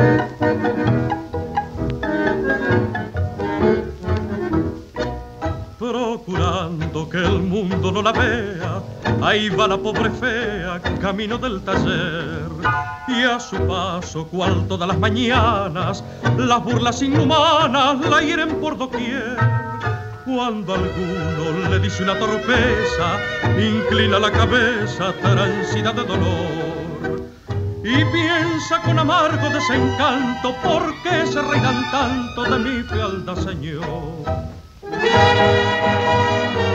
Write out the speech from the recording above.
Procurando que el mundo no la vea, ahí va la pobre fea, camino del taller. Y a su paso, cual todas las mañanas, las burlas inhumanas la hieren por doquier. Cuando alguno le dice una torpeza, inclina la cabeza, Transida de dolor. Y piensa con amargo desencanto, ¿por qué se reirán tanto de mi fealdad, señor?